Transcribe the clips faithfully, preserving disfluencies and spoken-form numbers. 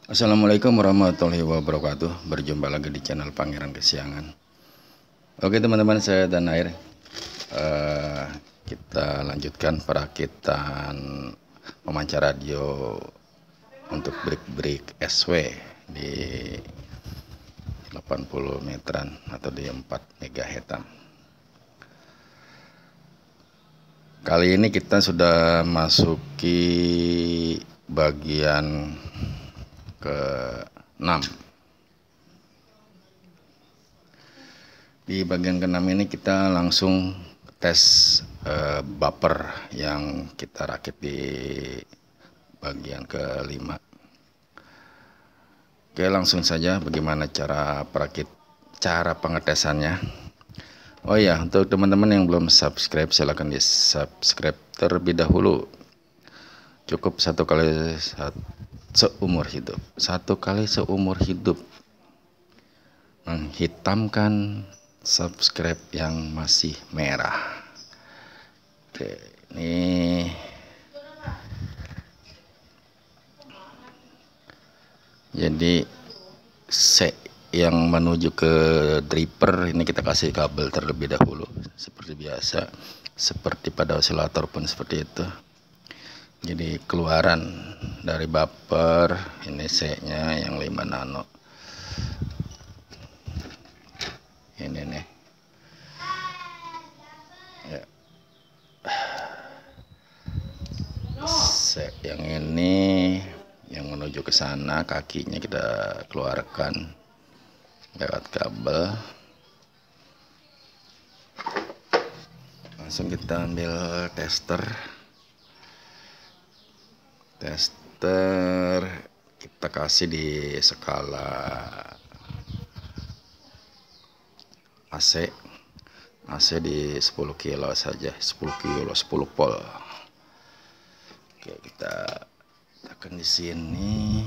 Assalamualaikum warahmatullahi wabarakatuh. Berjumpa lagi di channel Pangeran Kesiangan. Oke teman-teman, saya dan Air uh, kita lanjutkan perakitan pemancar radio untuk break-break S W di delapan puluh meteran atau di empat megahertz. Kali ini kita sudah masuki bagian ke enam. Di bagian keenam ini kita langsung tes eh, buffer yang kita rakit di bagian kelima. Oke, langsung saja bagaimana cara perakit cara pengetesannya. Oh ya, untuk teman-teman yang belum subscribe, silahkan di subscribe terlebih dahulu. Cukup satu kali satu seumur hidup, satu kali seumur hidup menghitamkan subscribe yang masih merah. Oke, ini jadi set yang menuju ke driver ini kita kasih kabel terlebih dahulu seperti biasa, seperti pada osilator pun seperti itu. Jadi keluaran dari buffer ini C-nya yang lima nano. Ini nih. Ya. C yang ini yang menuju ke sana, kakinya kita keluarkan lewat kabel. Langsung kita ambil tester. Tester kita kasih di skala A C. A C di sepuluh kilo saja, sepuluh kilo, sepuluh volt. Oke, kita tekan di sini.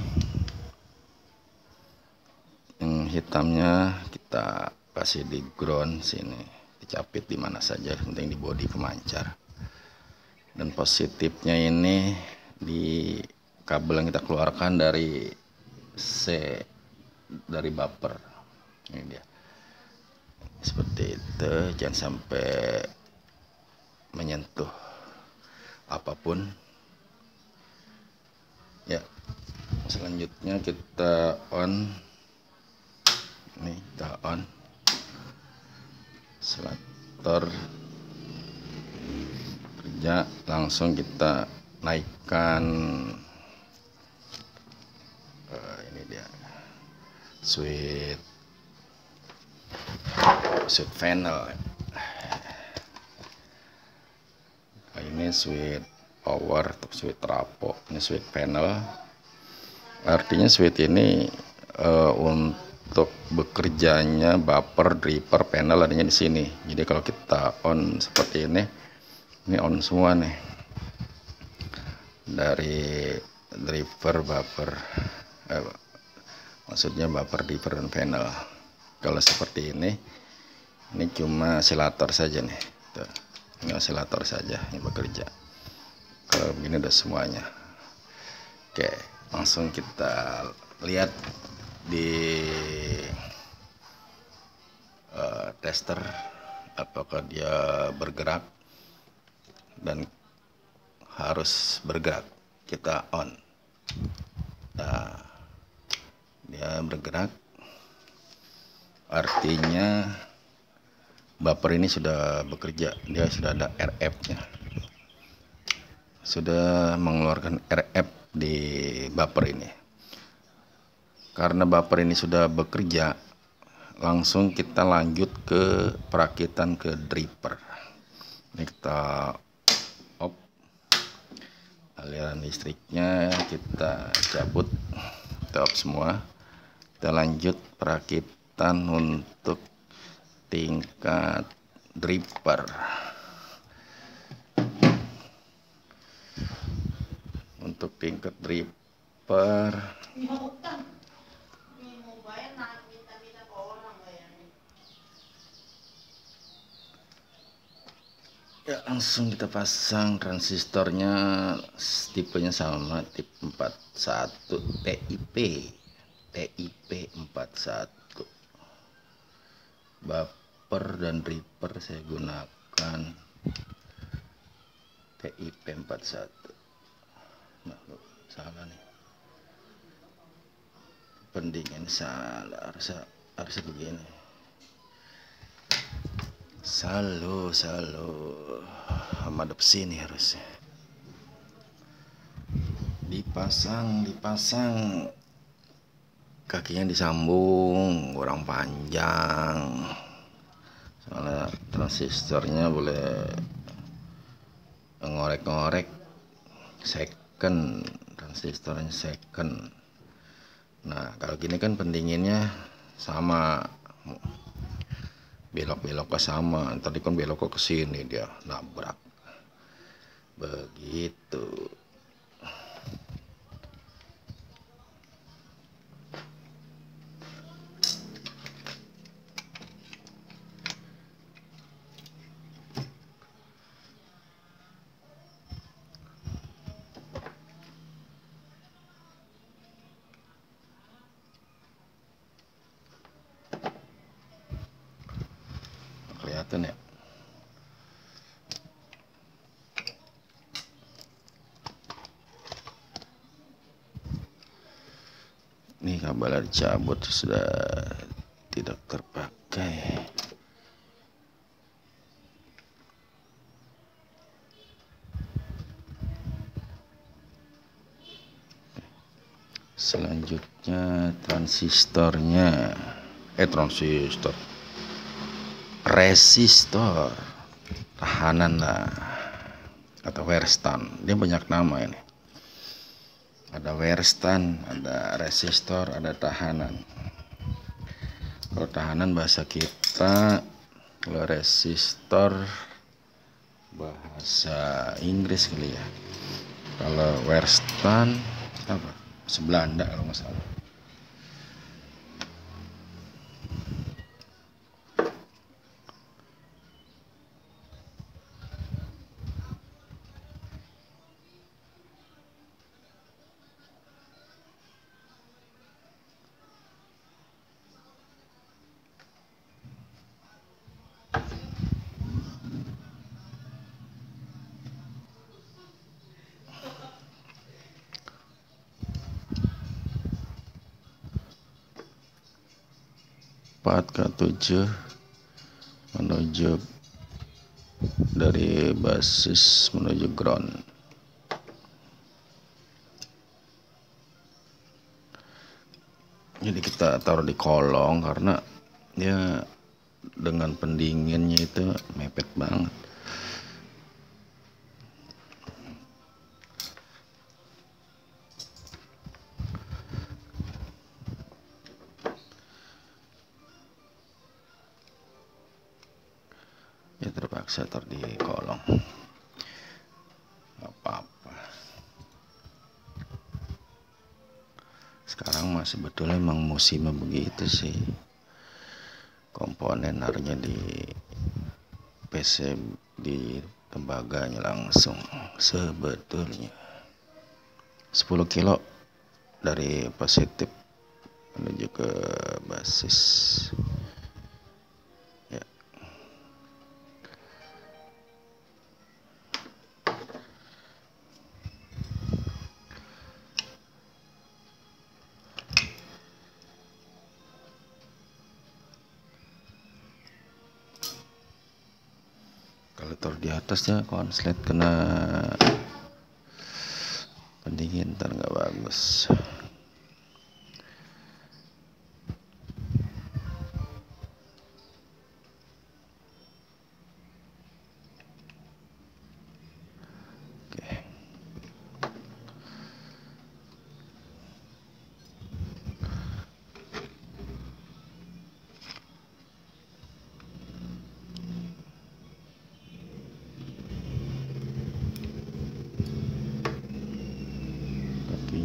Yang hitamnya kita kasih di ground sini, dicapit di mana saja, penting di bodi pemancar. Dan positifnya ini di kabel yang kita keluarkan dari C, dari buffer. Ini dia, seperti itu. Jangan sampai menyentuh apapun ya. Selanjutnya kita on, nih kita on osilator kerja. Langsung kita naikkan uh, ini dia switch switch panel. Nah, ini switch power atau switch trapo, ini switch panel. Artinya switch ini uh, untuk bekerjanya buffer, driver, panel adanya di sini. Jadi kalau kita on seperti ini, ini on semua nih, dari driver, buffer, eh, maksudnya buffer, driver, dan panel. Kalau seperti ini, ini cuma osilator saja nih. Tuh, ini osilator saja yang bekerja. Kalau begini udah semuanya. Oke, langsung kita lihat di uh, tester apakah dia bergerak, dan harus bergerak. Kita on. Nah, dia bergerak, artinya buffer ini sudah bekerja. Dia sudah ada R F-nya, sudah mengeluarkan R F di buffer ini. Karena buffer ini sudah bekerja, langsung kita lanjut ke perakitan ke driver. Ini kita off, aliran listriknya kita cabut, kita off semua. Kita lanjut perakitan untuk tingkat driver. Untuk tingkat driver Ya, langsung kita pasang transistornya, tipenya sama, tip empat puluh satu T I P T I P empat puluh satu. Buffer dan reaper saya gunakan T I P empat puluh satu. Nah, salah nih, pendingin salah, harusnya harusnya begini. Salo salo madep sini, harusnya dipasang dipasang kakinya disambung kurang panjang, soalnya transistornya boleh ngorek-ngorek second, transistornya second. Nah, kalau gini kan pendinginnya sama, belok-belok ke sama, tadi kan belok ke sini, dia nabrak begitu. Kelihatan ya. Ini kabel dicabut, sudah tidak terpakai. Selanjutnya transistornya, eh transistor, resistor tahanan lah, atau wearstand, dia banyak nama ini. Ada wearstand, ada resistor, ada tahanan. Kalau tahanan bahasa kita, kalau resistor bahasa Inggris kali ya. Kalau wearstand apa? Sebelanda kalau nggak salah. empat ke tujuh menuju dari basis menuju ground. Jadi kita taruh di kolong karena ya dengan pendinginnya itu mepet banget. Ya terpaksa taruh di kolong, nggak apa-apa. Sekarang mah sebetulnya emang musimnya begitu sih, komponen harusnya di P C, di tembaganya langsung. Sebetulnya sepuluh kilo dari positif menuju ke basis. Kalau taruh di atasnya konslet kena pendingin, ntar nggak bagus.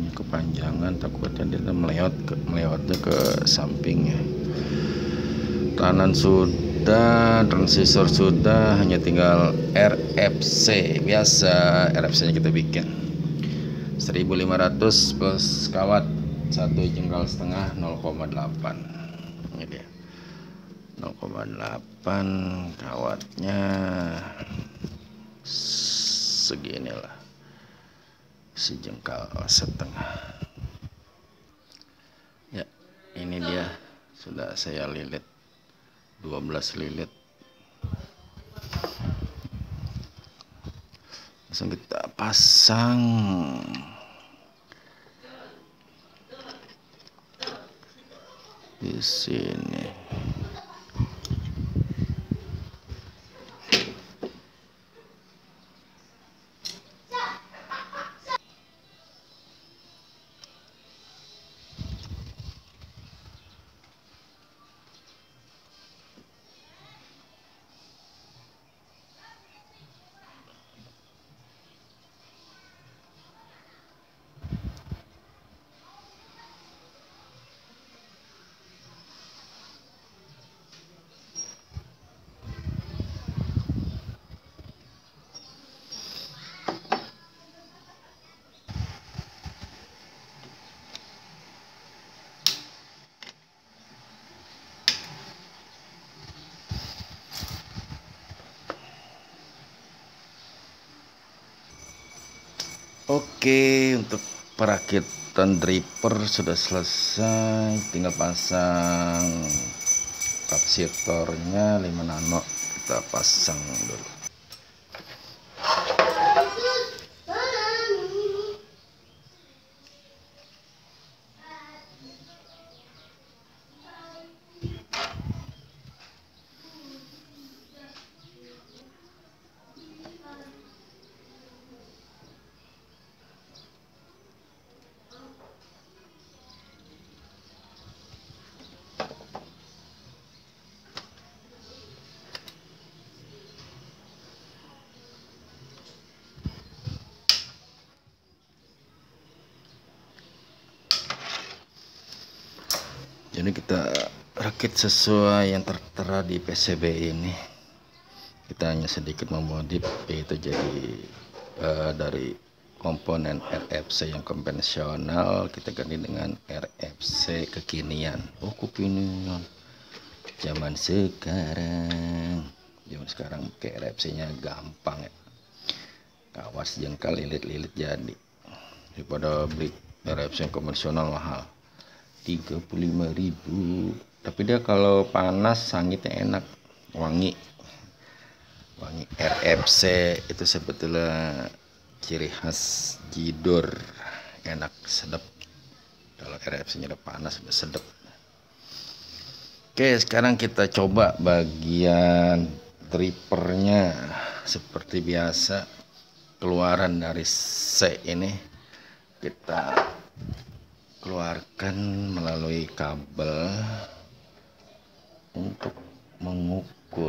Kepanjangan, takutnya dia melewat ke, melewatnya ke sampingnya. Tekanan sudah, transistor sudah, hanya tinggal R F C biasa. R F C nya kita bikin seribu lima ratus plus kawat satu jengkal setengah nol koma delapan. Ini dia nol koma delapan, kawatnya seginilah, sejengkal setengah. Ya, ini dia sudah saya lilit dua belas lilit. Langsung kita pasang. Di sini. Oke, untuk perakitan driver sudah selesai, tinggal pasang kapasitornya lima nano, kita pasang dulu. Jadi kita rakit sesuai yang tertera di P C B ini. Kita hanya sedikit memodif, yaitu jadi uh, dari komponen R F C yang konvensional kita ganti dengan R F C kekinian. Oh, kekinian. Zaman sekarang, zaman sekarang pakai R F C-nya gampang ya. Kawas jengkal lilit-lilit jadi. Daripada beli R F C yang konvensional mahal. tiga puluh lima ribu, tapi dia kalau panas sangitnya enak, wangi. Wangi R F C itu sebetulnya ciri khas Jidor, enak, sedap. Kalau R F C nya udah panas udah sedap. Oke, sekarang kita coba bagian drivernya. Seperti biasa, keluaran dari C ini kita keluarkan melalui kabel untuk mengukur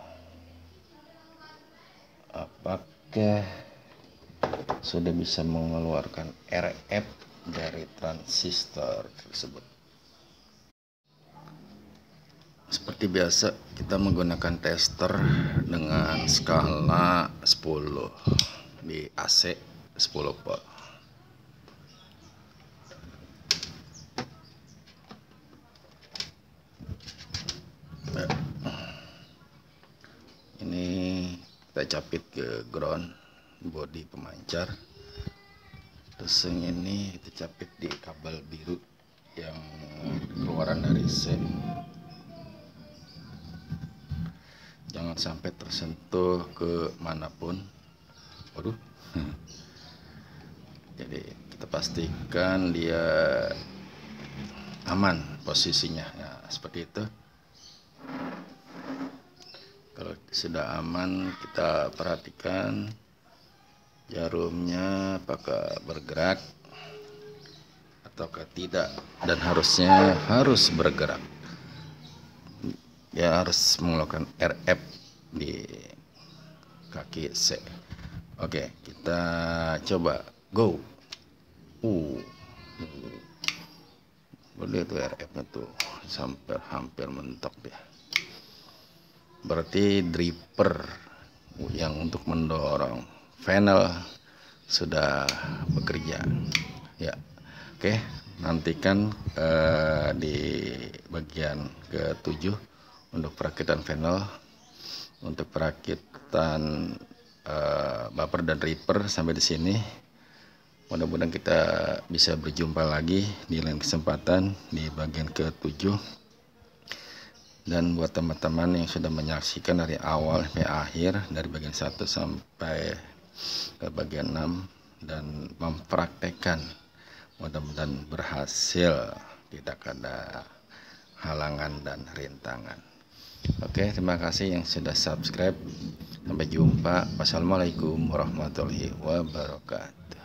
apakah sudah bisa mengeluarkan R F dari transistor tersebut. Seperti biasa kita menggunakan tester dengan skala sepuluh di A C sepuluh volt. Ini kita capit ke ground body pemancar, terus yang ini kita capit di kabel biru yang keluaran dari C. Jangan sampai tersentuh ke manapun. Waduh. Jadi kita pastikan dia aman posisinya. Nah, seperti itu. Kalau sudah aman, kita perhatikan jarumnya apakah bergerak ataukah tidak, dan harusnya harus bergerak. Ya, harus melakukan R F di kaki C. Oke, kita coba go. Uh, boleh tuh R F-nya tuh sampai hampir mentok dia. berarti driver yang untuk mendorong funnel sudah bekerja ya. Oke, nantikan eh, di bagian ketujuh untuk perakitan funnel, untuk perakitan eh, bumper dan ripper. Sampai di sini, mudah-mudahan kita bisa berjumpa lagi di lain kesempatan di bagian ketujuh. Dan buat teman-teman yang sudah menyaksikan dari awal sampai akhir, dari bagian satu sampai ke bagian enam, dan mempraktekkan, mudah-mudahan berhasil, tidak ada halangan dan rintangan. Oke, terima kasih yang sudah subscribe. Sampai jumpa. Wassalamualaikum warahmatullahi wabarakatuh.